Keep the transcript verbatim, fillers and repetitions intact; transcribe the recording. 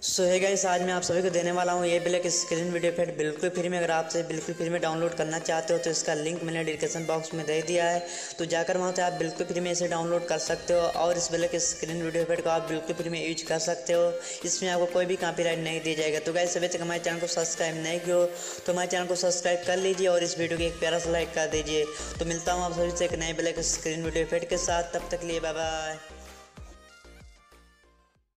सो है गाइस, आज मैं आप सभी को देने वाला हूँ ये ब्लैक स्क्रीन वीडियो इफेक्ट बिल्कुल फ्री में। अगर आपसे बिल्कुल फ्री में डाउनलोड करना चाहते हो तो इसका लिंक मैंने डिस्क्रिप्शन बॉक्स में दे दिया है, तो जाकर वहाँ से आप बिल्कुल फ्री में इसे डाउनलोड कर सकते हो और इस ब्लैक स्क्रीन वीडियो इफेक्ट को आप बिल्कुल फ्री में यूज कर सकते हो। इसमें आपको कोई भी कॉपीराइट नहीं दिया जाएगा। तो गाइस, अभी तक हमारे चैनल को सब्सक्राइब नहीं किया हो तो हमारे चैनल को सब्सक्राइब कर लीजिए और इस वीडियो को एक प्यारा सा लाइक कर दीजिए। तो मिलता हूँ आप सभी से एक नए ब्लैक स्क्रीन वीडियो इफेक्ट के साथ, तब तक लिए बाय बाय।